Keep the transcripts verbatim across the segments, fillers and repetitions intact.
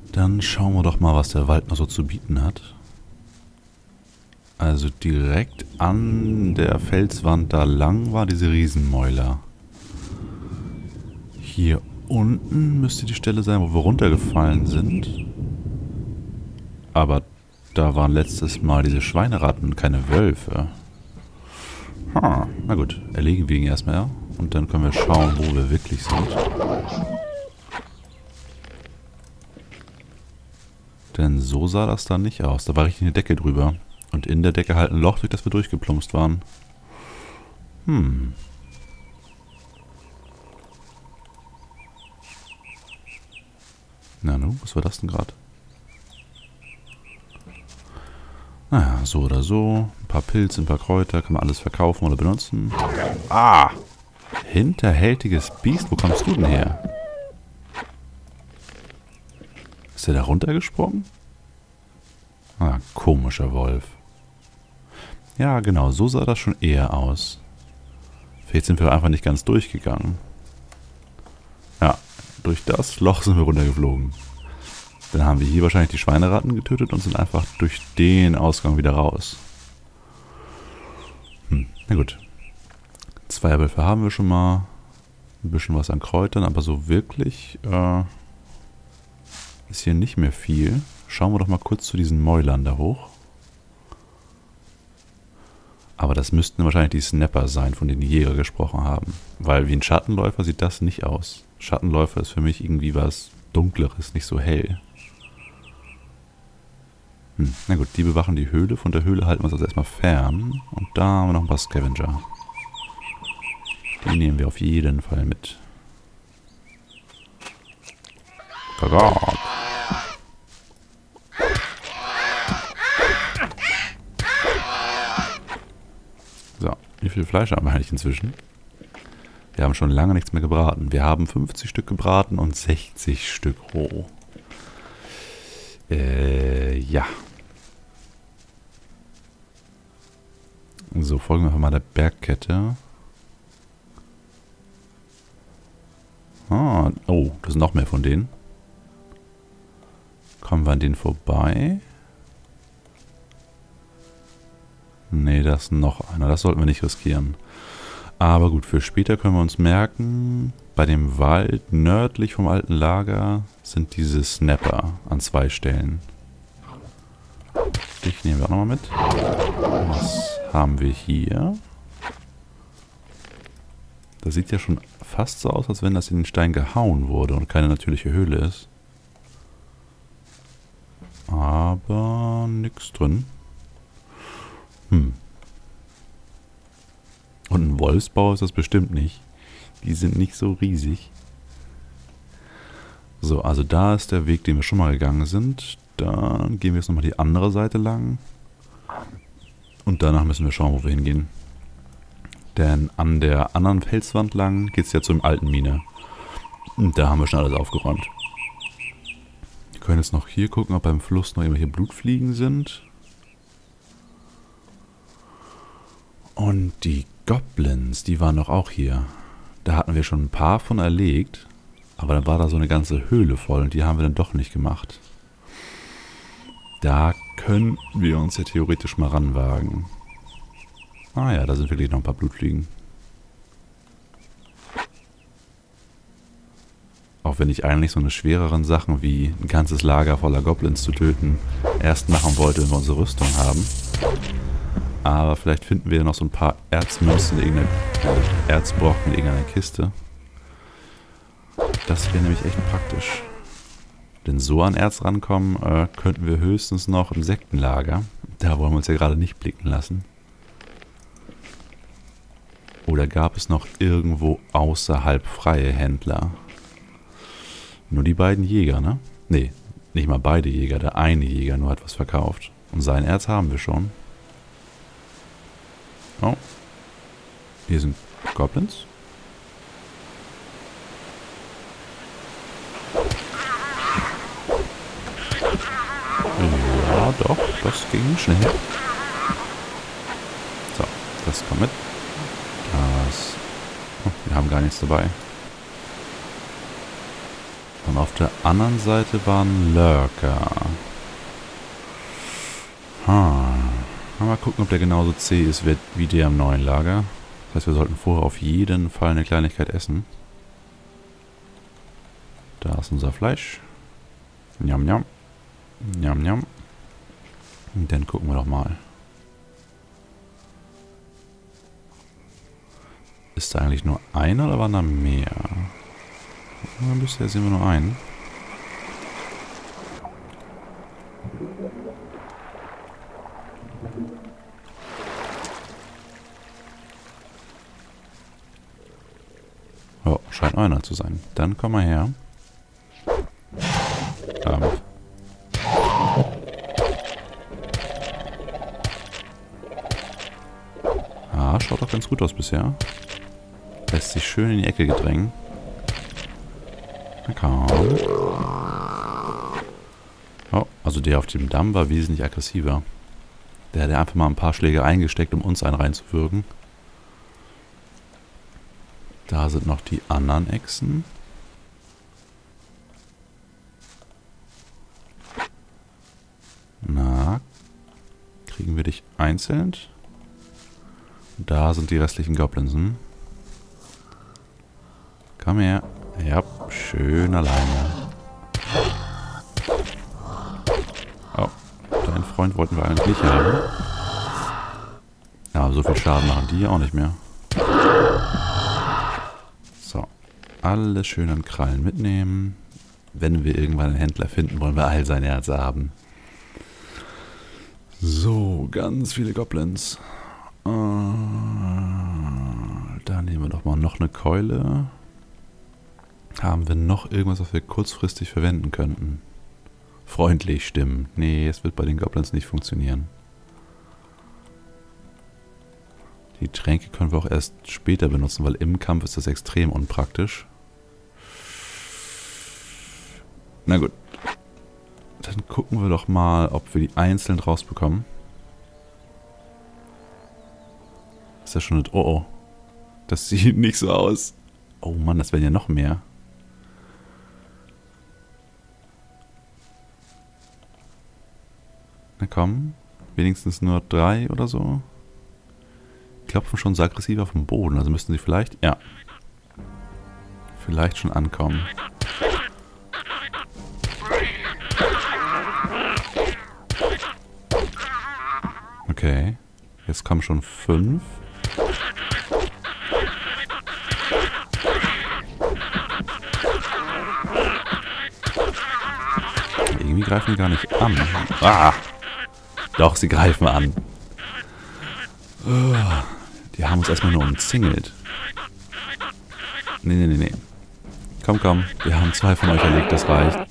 Dann schauen wir doch mal, was der Wald noch so zu bieten hat. Also direkt an der Felswand da lang war diese Riesenmäuler. Hier unten müsste die Stelle sein, wo wir runtergefallen sind. Aber da waren letztes Mal diese Schweineratten, keine Wölfe. Ha, na gut, erlegen wir ihn erstmal und dann können wir schauen, wo wir wirklich sind. Denn so sah das dann nicht aus. Da war richtig eine Decke drüber. Und in der Decke halt ein Loch, durch das wir durchgeplumpst waren. Hm. Na nu, was war das denn gerade? Naja, so oder so. Ein paar Pilze, ein paar Kräuter. Kann man alles verkaufen oder benutzen. Ah! Hinterhältiges Biest, wo kommst du denn her? Ist der da runtergesprungen? Ah, komischer Wolf. Ja, genau, so sah das schon eher aus. Vielleicht sind wir einfach nicht ganz durchgegangen. Ja, durch das Loch sind wir runtergeflogen. Dann haben wir hier wahrscheinlich die Schweineratten getötet und sind einfach durch den Ausgang wieder raus. Hm, na gut. Zwei Wölfe haben wir schon mal. Ein bisschen was an Kräutern, aber so wirklich äh, ist hier nicht mehr viel. Schauen wir doch mal kurz zu diesen Mäulern da hoch. Aber das müssten wahrscheinlich die Snapper sein, von denen die Jäger gesprochen haben. Weil wie ein Schattenläufer sieht das nicht aus. Schattenläufer ist für mich irgendwie was Dunkleres, nicht so hell. Hm, na gut, die bewachen die Höhle. Von der Höhle halten wir uns also erstmal fern. Und da haben wir noch ein paar Scavenger. Die nehmen wir auf jeden Fall mit. Kagak. So, wie viel Fleisch haben wir eigentlich inzwischen? Wir haben schon lange nichts mehr gebraten. Wir haben fünfzig Stück gebraten und sechzig Stück roh. Äh, ja. So, folgen wir einfach mal der Bergkette. Ah, oh, das sind noch mehr von denen. Kommen wir an denen vorbei? Nee, das ist noch einer. Das sollten wir nicht riskieren. Aber gut, für später können wir uns merken, bei dem Wald nördlich vom alten Lager sind diese Snapper an zwei Stellen. Dich nehmen wir auch nochmal mit. Was haben wir hier? Das sieht ja schon fast so aus, als wenn das in den Stein gehauen wurde und keine natürliche Höhle ist. Aber nichts drin. Hm. Und ein Wolfsbau ist das bestimmt nicht. Die sind nicht so riesig. So, also da ist der Weg, den wir schon mal gegangen sind. Dann gehen wir jetzt nochmal die andere Seite lang. Und danach müssen wir schauen, wo wir hingehen. Denn an der anderen Felswand lang geht es ja zur alten Mine. Und da haben wir schon alles aufgeräumt. Wir können jetzt noch hier gucken, ob beim Fluss noch irgendwelche Blutfliegen sind. Und die Goblins, die waren doch auch hier. Da hatten wir schon ein paar von erlegt. Aber dann war da so eine ganze Höhle voll und die haben wir dann doch nicht gemacht. Da könnten wir uns ja theoretisch mal ranwagen. Ah ja, da sind wirklich noch ein paar Blutfliegen. Auch wenn ich eigentlich so eine schwereren Sachen wie ein ganzes Lager voller Goblins zu töten erst machen wollte, wenn wir unsere Rüstung haben. Aber vielleicht finden wir noch so ein paar Erzmünzen in irgendeiner Erzbrocken in irgendeiner Kiste. Das wäre nämlich echt praktisch. Denn so an Erz rankommen äh, könnten wir höchstens noch im Sektenlager. Da wollen wir uns ja gerade nicht blicken lassen. Oder gab es noch irgendwo außerhalb freie Händler? Nur die beiden Jäger, ne? Nee, nicht mal beide Jäger. Der eine Jäger nur hat was verkauft. Und sein Erz haben wir schon. Oh. Hier sind Goblins. Ja, doch, das ging schnell. So, das kommt mit. Das. Oh, wir haben gar nichts dabei. Und auf der anderen Seite waren Lurker. Hm. Mal gucken, ob der genauso zäh ist wie der im neuen Lager. Das heißt, wir sollten vorher auf jeden Fall eine Kleinigkeit essen. Da ist unser Fleisch. Njam, njam. Njam, njam. Und dann gucken wir doch mal. Ist da eigentlich nur einer oder waren da mehr? Ja, bisher sehen wir nur einen. Oh, scheint einer zu sein. Dann komm mal her. Ähm. Ah, schaut doch ganz gut aus bisher. Lässt sich schön in die Ecke gedrängen. Na komm. Oh, also der auf dem Damm war wesentlich aggressiver. Der hat einfach mal ein paar Schläge eingesteckt, um uns einen reinzuwirken. Da sind noch die anderen Echsen. Na, kriegen wir dich einzeln? Da sind die restlichen Goblins. Komm her. Ja, schön alleine. Oh, deinen Freund wollten wir eigentlich nicht haben. Ja, aber so viel Schaden machen die auch nicht mehr. So, alles schön an Krallen mitnehmen. Wenn wir irgendwann einen Händler finden, wollen wir all sein Erz haben. So, ganz viele Goblins. Äh, da nehmen wir doch mal noch eine Keule. Haben wir noch irgendwas, was wir kurzfristig verwenden könnten? Freundlich stimmen. Nee, es wird bei den Goblins nicht funktionieren. Die Tränke können wir auch erst später benutzen, weil im Kampf ist das extrem unpraktisch. Na gut. Dann gucken wir doch mal, ob wir die einzeln rausbekommen. Ist ja schon ein... Oh, oh. Das sieht nicht so aus. Oh Mann, das werden ja noch mehr. Na komm. Wenigstens nur drei oder so. Die klopfen schon so aggressiv auf den Boden. Also müssten sie vielleicht... Ja. Vielleicht schon ankommen. Okay. Jetzt kommen schon fünf. Irgendwie greifen die gar nicht an. Ah! Doch, sie greifen an. Oh, die haben uns erstmal nur umzingelt. Nee, nee, nee, nee. Komm, komm. Wir haben zwei von euch erlegt, das reicht.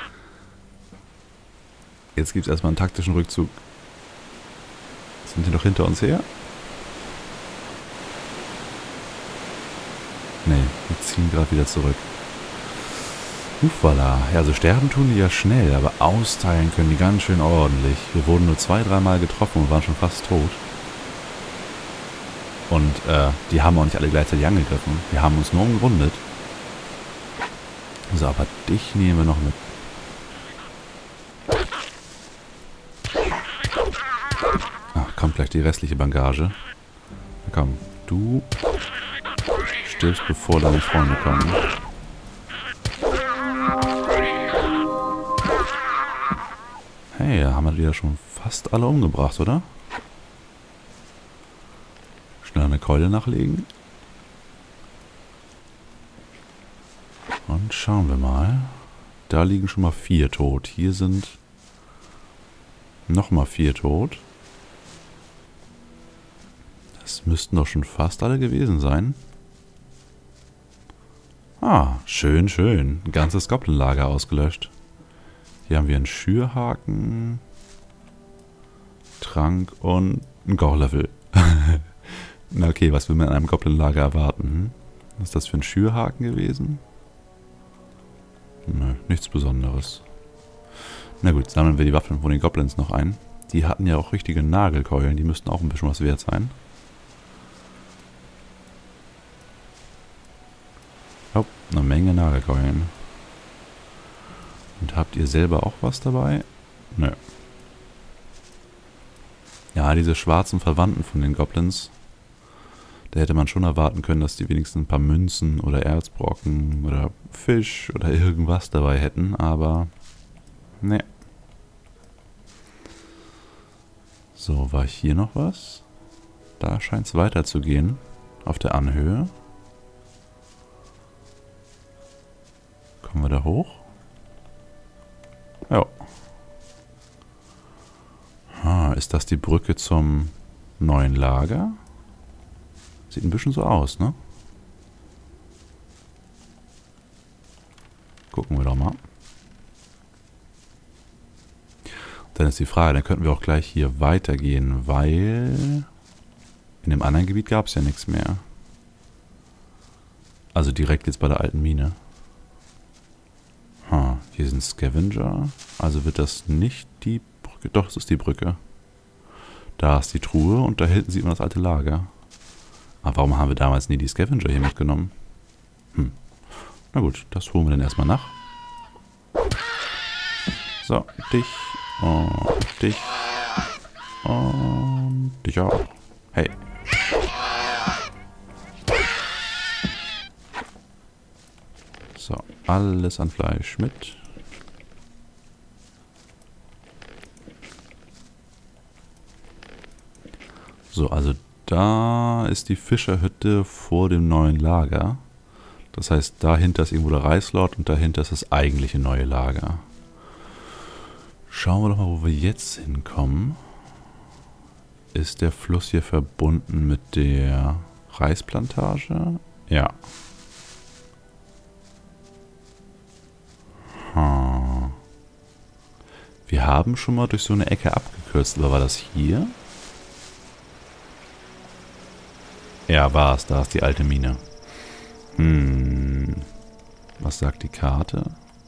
Jetzt gibt es erstmal einen taktischen Rückzug. Sind die noch hinter uns her? Nee, wir ziehen gerade wieder zurück. Ufala. Ja, also sterben tun die ja schnell, aber austeilen können die ganz schön ordentlich. Wir wurden nur zwei, dreimal getroffen und waren schon fast tot. Und äh, die haben auch nicht alle gleichzeitig angegriffen. Wir haben uns nur umgerundet. So, aber dich nehmen wir noch mit. Ach, kommt gleich die restliche Bangage. Na komm, du stirbst, bevor deine Freunde kommen. Hey, da haben wir die ja schon fast alle umgebracht, oder? Schnell eine Keule nachlegen. Und schauen wir mal. Da liegen schon mal vier tot. Hier sind nochmal vier tot. Das müssten doch schon fast alle gewesen sein. Ah, schön, schön. Ein ganzes Goblin-Lager ausgelöscht. Hier haben wir einen Schürhaken, Trank und einen Kochlevel. Na okay, was will man in einem Goblin-Lager erwarten? Was ist das für ein Schürhaken gewesen? Nö, nichts Besonderes. Na gut, sammeln wir die Waffen von den Goblins noch ein. Die hatten ja auch richtige Nagelkeulen, die müssten auch ein bisschen was wert sein. Oh, eine Menge Nagelkeulen. Habt ihr selber auch was dabei? Nö. Ja, diese schwarzen Verwandten von den Goblins. Da hätte man schon erwarten können, dass die wenigstens ein paar Münzen oder Erzbrocken oder Fisch oder irgendwas dabei hätten, aber ne. So, war hier noch was? Da scheint es weiterzugehen. Auf der Anhöhe. Kommen wir da hoch? Ja. Ah, ist das die Brücke zum neuen Lager? Sieht ein bisschen so aus, ne? Gucken wir doch mal. Dann ist die Frage, dann könnten wir auch gleich hier weitergehen, weil in dem anderen Gebiet gab es ja nichts mehr. Also direkt jetzt bei der alten Mine. Ha, hier sind Scavenger. Also wird das nicht die Brücke. Doch, es ist die Brücke. Da ist die Truhe und da hinten sieht man das alte Lager. Aber warum haben wir damals nie die Scavenger hier mitgenommen? Hm. Na gut, das holen wir dann erstmal nach. So, dich und dich und dich auch. Hey. So, alles an Fleisch mit. So, also da ist die Fischerhütte vor dem neuen Lager. Das heißt, dahinter ist irgendwo der Reislord und dahinter ist das eigentliche neue Lager. Schauen wir doch mal, wo wir jetzt hinkommen. Ist der Fluss hier verbunden mit der Reisplantage? Ja. Hm. Wir haben schon mal durch so eine Ecke abgekürzt, aber war das hier? Ja, war es. Da ist die alte Mine. Hm. Was sagt die Karte?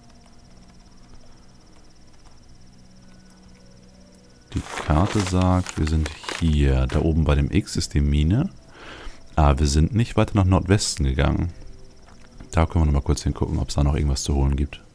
Die Karte sagt, wir sind hier. Da oben bei dem X ist die Mine. Aber wir sind nicht weiter nach Nordwesten gegangen. Da können wir noch mal kurz hingucken, ob es da noch irgendwas zu holen gibt.